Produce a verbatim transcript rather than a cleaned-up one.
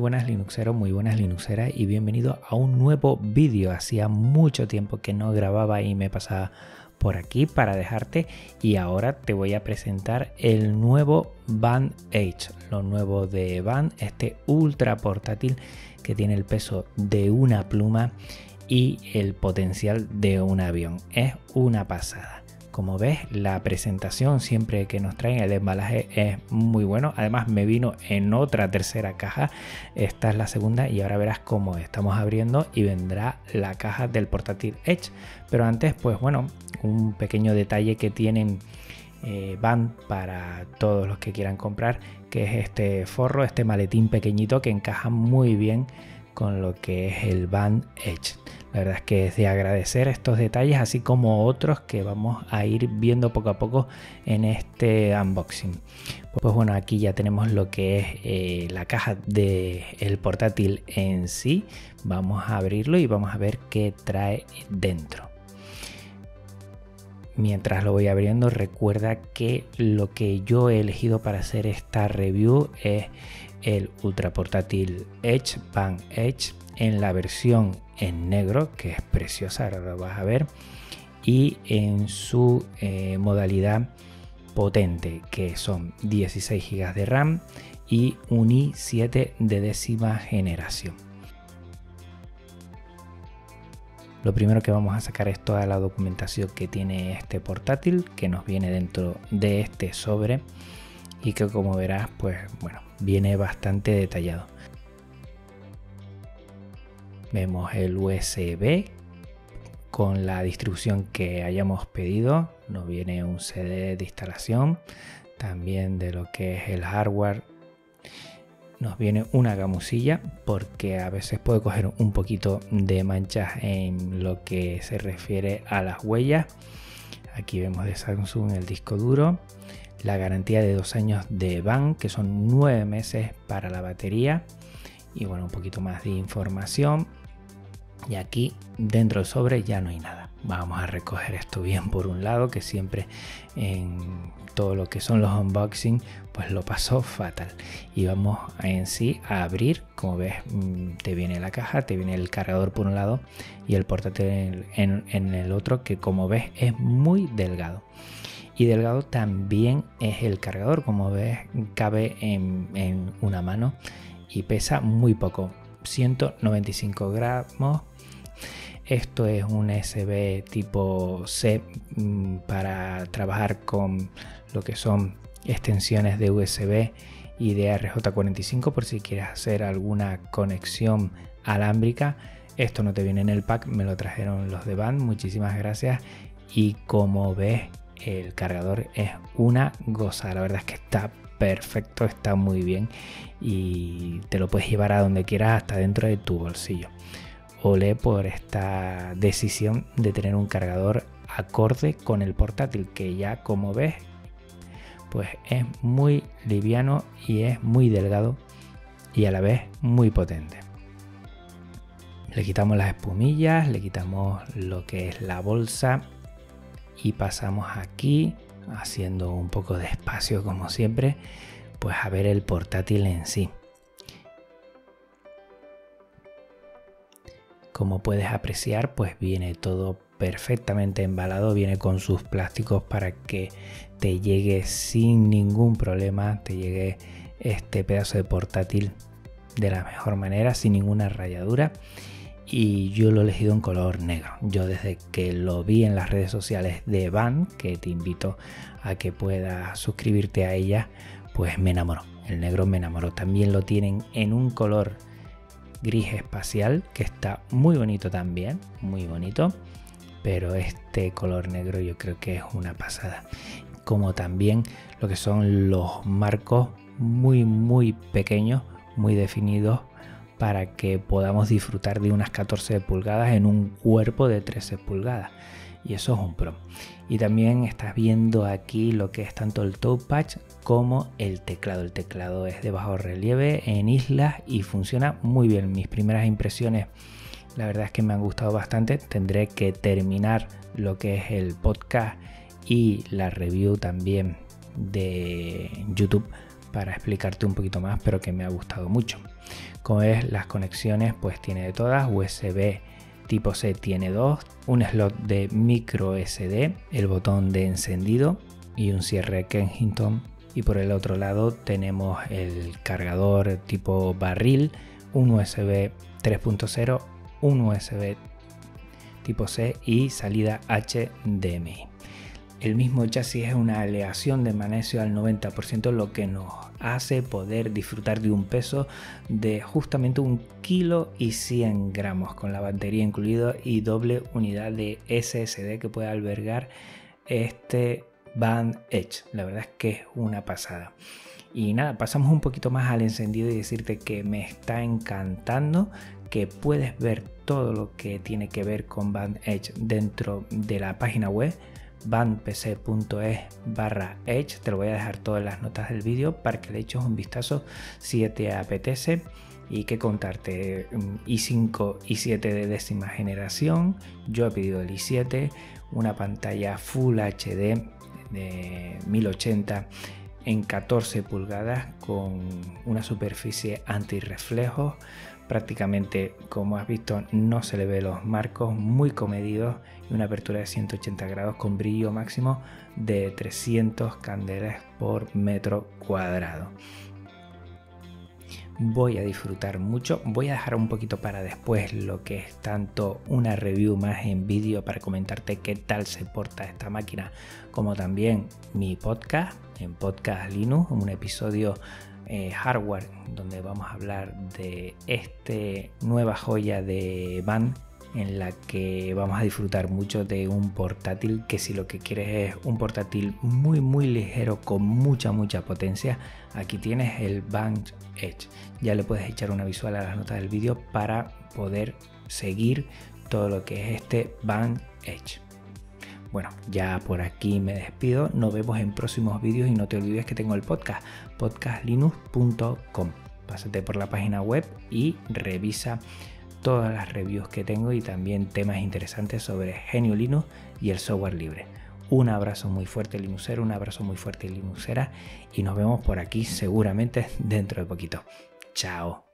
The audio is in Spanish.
buenas Linuxeros, muy buenas Linuxeras y bienvenido a un nuevo vídeo. Hacía mucho tiempo que no grababa y me pasaba por aquí para dejarte, y ahora te voy a presentar el nuevo Band Edge, lo nuevo de Band, este ultra portátil que tiene el peso de una pluma y el potencial de un avión. Es una pasada. Como ves, la presentación siempre que nos traen, el embalaje es muy bueno. Además me vino en otra tercera caja. Esta es la segunda y ahora verás cómo estamos abriendo y vendrá la caja del portátil Edge. Pero antes, pues bueno, un pequeño detalle que tienen eh, Band para todos los que quieran comprar, que es este forro, este maletín pequeñito que encaja muy bien con lo que es el Band Edge. La verdad es que es de agradecer estos detalles, así como otros que vamos a ir viendo poco a poco en este unboxing. Pues bueno, aquí ya tenemos lo que es eh, la caja del portátil en sí. Vamos a abrirlo y vamos a ver qué trae dentro. Mientras lo voy abriendo, recuerda que lo que yo he elegido para hacer esta review es el ultra portátil Edge, Band Edge, en la versión en negro, que es preciosa, ahora lo vas a ver, y en su eh, modalidad potente, que son dieciséis gigas de RAM y un i siete de décima generación. Lo primero que vamos a sacar es toda la documentación que tiene este portátil, que nos viene dentro de este sobre y que, como verás, pues bueno, viene bastante detallado. Vemos el U S B con la distribución que hayamos pedido. Nos viene un C D de instalación, también de lo que es el hardware. Nos viene una gamusilla porque a veces puede coger un poquito de manchas en lo que se refiere a las huellas. Aquí vemos de Samsung el disco duro, la garantía de dos años de Band, que son nueve meses para la batería, y bueno, un poquito más de información. Y aquí dentro del sobre ya no hay nada. Vamos a recoger esto bien por un lado, que siempre en todo lo que son los unboxing pues lo pasó fatal. Y vamos en sí a abrir. Como ves, te viene la caja, te viene el cargador por un lado y el portátil en, en, en el otro, que como ves es muy delgado. Y delgado también es el cargador, como ves cabe en, en una mano y pesa muy poco, ciento noventa y cinco gramos. Esto es un U S B tipo C para trabajar con lo que son extensiones de U S B y de R J cuarenta y cinco por si quieres hacer alguna conexión alámbrica. Esto no te viene en el pack, me lo trajeron los de Band, muchísimas gracias. Y como ves, el cargador es una gozada, la verdad es que está perfecto, está muy bien y te lo puedes llevar a donde quieras, hasta dentro de tu bolsillo. Olé por esta decisión de tener un cargador acorde con el portátil, que ya como ves pues es muy liviano y es muy delgado y a la vez muy potente. Le quitamos las espumillas, le quitamos lo que es la bolsa y pasamos aquí, haciendo un poco de espacio como siempre, pues a ver el portátil en sí. Como puedes apreciar, pues viene todo perfectamente embalado, viene con sus plásticos para que te llegue sin ningún problema, te llegue este pedazo de portátil de la mejor manera, sin ninguna rayadura. Y yo lo he elegido en color negro. Yo desde que lo vi en las redes sociales de Band, que te invito a que puedas suscribirte a ella, pues me enamoró. El negro me enamoró. También lo tienen en un color gris espacial, que está muy bonito también, muy bonito. Pero este color negro yo creo que es una pasada. Como también lo que son los marcos muy muy pequeños, muy definidos, para que podamos disfrutar de unas catorce pulgadas en un cuerpo de trece pulgadas. Y eso es un pro. Y también estás viendo aquí lo que es tanto el touchpad como el teclado. El teclado es de bajo relieve en islas y funciona muy bien. Mis primeras impresiones, la verdad es que me han gustado bastante. Tendré que terminar lo que es el podcast y la review también de YouTube para explicarte un poquito más, pero que me ha gustado mucho. Como ves, las conexiones pues tiene de todas. U S B tipo C tiene dos, un slot de micro S D, el botón de encendido y un cierre Kensington. Y por el otro lado tenemos el cargador tipo barril, un U S B tres punto cero, un U S B tipo C y salida H D M I. El mismo chasis es una aleación de magnesio al noventa por ciento, lo que nos hace poder disfrutar de un peso de justamente un kilo y cien gramos, con la batería incluido y doble unidad de S S D que puede albergar este Band Edge. La verdad es que es una pasada. Y nada, pasamos un poquito más al encendido y decirte que me está encantando, que puedes ver todo lo que tiene que ver con Band Edge dentro de la página web bandpc punto es barra edge. Te lo voy a dejar todas las notas del vídeo para que le eches un vistazo si te apetece. Y que contarte, i cinco, i siete de décima generación, yo he pedido el i siete, una pantalla Full H D de mil ochenta en catorce pulgadas con una superficie antirreflejos. Prácticamente, como has visto, no se le ve los marcos, muy comedidos, y una apertura de ciento ochenta grados con brillo máximo de trescientos candelas por metro cuadrado. Voy a disfrutar mucho. Voy a dejar un poquito para después lo que es tanto una review más en vídeo para comentarte qué tal se porta esta máquina, como también mi podcast en Podcast Linux, un episodio eh, hardware donde vamos a hablar de esta nueva joya de Band, en la que vamos a disfrutar mucho de un portátil que, si lo que quieres es un portátil muy muy ligero con mucha mucha potencia, aquí tienes el Band Edge. Ya le puedes echar una visual a las notas del vídeo para poder seguir todo lo que es este Band Edge. Bueno, ya por aquí me despido, nos vemos en próximos vídeos y no te olvides que tengo el podcast, podcast linux punto com. Pásate por la página web y revisa todas las reviews que tengo y también temas interesantes sobre G N U Linux y el software libre. Un abrazo muy fuerte Linuxero, un abrazo muy fuerte Linuxera, y nos vemos por aquí seguramente dentro de poquito. Chao.